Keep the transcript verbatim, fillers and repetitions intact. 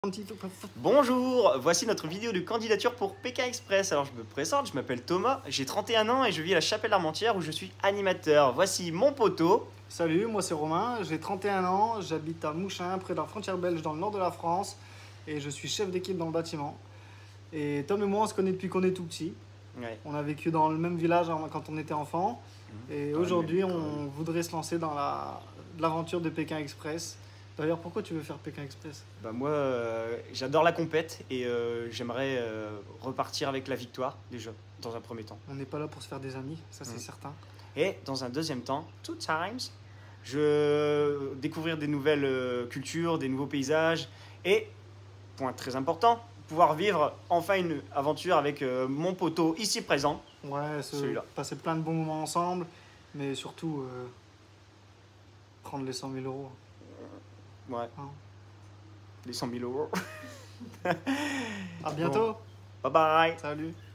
Bonjour, voici notre vidéo de candidature pour Pékin Express. Alors je me présente, je m'appelle Thomas, j'ai trente et un ans et je vis à la Chapelle-Armentières où je suis animateur. Voici mon poteau. Salut, moi c'est Romain, j'ai trente et un ans, j'habite à Mouchin, près de la frontière belge dans le nord de la France et je suis chef d'équipe dans le bâtiment. Et Tom et moi on se connaît depuis qu'on est tout petit. Ouais. On a vécu dans le même village quand on était enfant et Mmh. aujourd'hui on voudrait se lancer dans l'aventure de Pékin Express. D'ailleurs, pourquoi tu veux faire Pékin Express? Bah moi, euh, j'adore la compète et euh, j'aimerais euh, repartir avec la victoire déjà, dans un premier temps. On n'est pas là pour se faire des amis, ça c'est Mmh. certain. Et dans un deuxième temps, two times, je découvrir des nouvelles euh, cultures, des nouveaux paysages et, point très important, pouvoir vivre enfin une aventure avec euh, mon poteau ici présent. Ouais, se Celui-là. passer plein de bons moments ensemble, mais surtout euh, prendre les cent mille euros. Ouais, Hein. les cent mille euros. À bientôt. Bye bye. Salut.